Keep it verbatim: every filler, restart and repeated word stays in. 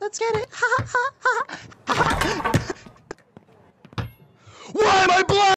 Let's get it. Ha ha ha ha. Why am I blind?